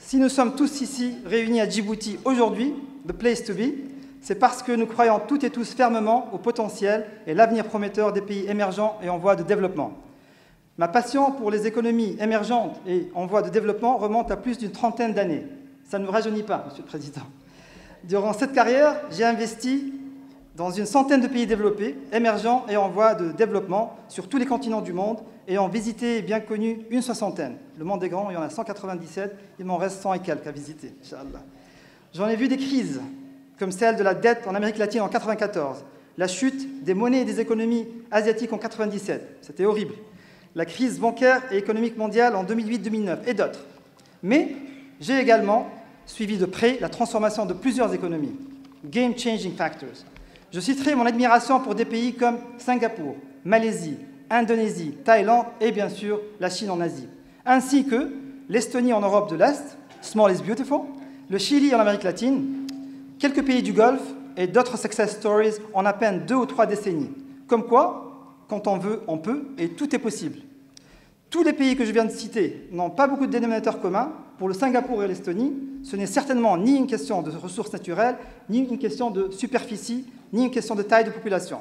Si nous sommes tous ici réunis à Djibouti aujourd'hui, the place to be, c'est parce que nous croyons toutes et tous fermement au potentiel et l'avenir prometteur des pays émergents et en voie de développement. Ma passion pour les économies émergentes et en voie de développement remonte à plus d'une trentaine d'années. Ça ne vous rajeunit pas, Monsieur le Président. Durant cette carrière, j'ai investi dans une centaine de pays développés, émergents et en voie de développement sur tous les continents du monde, ayant visité et bien connu une soixantaine. Le monde est grand, il y en a 197, il m'en reste 100 et quelques à visiter, Inch'Allah. J'en ai vu des crises, comme celle de la dette en Amérique latine en 1994, la chute des monnaies et des économies asiatiques en 1997, c'était horrible, la crise bancaire et économique mondiale en 2008-2009 et d'autres. Mais j'ai également suivi de près la transformation de plusieurs économies, game-changing factors. Je citerai mon admiration pour des pays comme Singapour, Malaisie, Indonésie, Thaïlande et bien sûr la Chine en Asie, ainsi que l'Estonie en Europe de l'Est, small is beautiful, le Chili en Amérique latine, quelques pays du Golfe et d'autres success stories en à peine 2 ou 3 décennies. Comme quoi, quand on veut, on peut et tout est possible. Tous les pays que je viens de citer n'ont pas beaucoup de dénominateurs communs. Pour le Singapour et l'Estonie, ce n'est certainement ni une question de ressources naturelles, ni une question de superficie, ni une question de taille de population.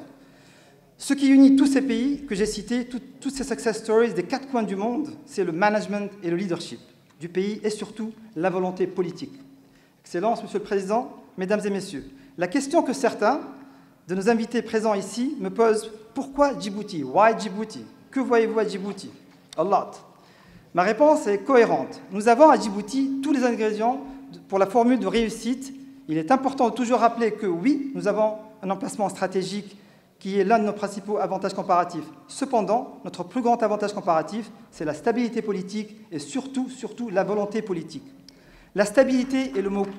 Ce qui unit tous ces pays que j'ai cités, toutes ces success stories des 4 coins du monde, c'est le management et le leadership du pays et surtout la volonté politique. Excellence, Monsieur le Président, Mesdames et Messieurs, la question que certains de nos invités présents ici me posent, pourquoi Djibouti? Why Djibouti? Que voyez-vous à Djibouti? A lot. Ma réponse est cohérente. Nous avons à Djibouti tous les ingrédients pour la formule de réussite. Il est important de toujours rappeler que oui, nous avons un emplacement stratégique qui est l'un de nos principaux avantages comparatifs. Cependant, notre plus grand avantage comparatif, c'est la stabilité politique et surtout la volonté politique. La stabilité est le mot...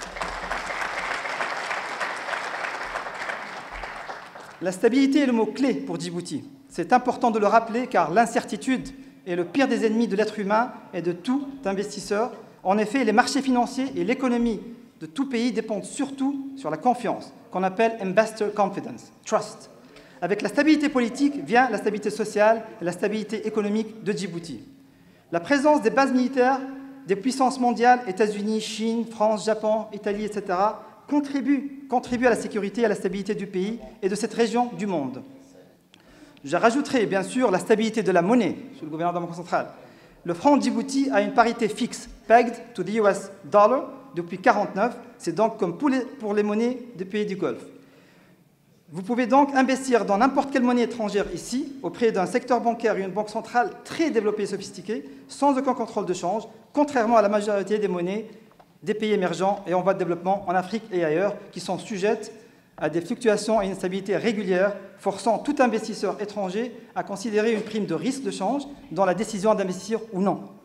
La stabilité est le mot clé pour Djibouti. C'est important de le rappeler car l'incertitude est le pire des ennemis de l'être humain et de tout investisseur. En effet, les marchés financiers et l'économie de tout pays dépendent surtout sur la confiance, qu'on appelle investor confidence, trust. Avec la stabilité politique vient la stabilité sociale et la stabilité économique de Djibouti. La présence des bases militaires des puissances mondiales, États-Unis, Chine, France, Japon, Italie, etc., contribue à la sécurité et à la stabilité du pays et de cette région du monde. Je rajouterai bien sûr la stabilité de la monnaie sous le gouvernement central. Le franc de Djibouti a une parité fixe, pegged to the US dollar, depuis 1949. C'est donc comme pour les monnaies des pays du Golfe. Vous pouvez donc investir dans n'importe quelle monnaie étrangère ici, auprès d'un secteur bancaire et une banque centrale très développée et sophistiquée, sans aucun contrôle de change, contrairement à la majorité des monnaies des pays émergents et en voie de développement en Afrique et ailleurs, qui sont sujettes à des fluctuations et une instabilité régulière, forçant tout investisseur étranger à considérer une prime de risque de change dans la décision d'investir ou non.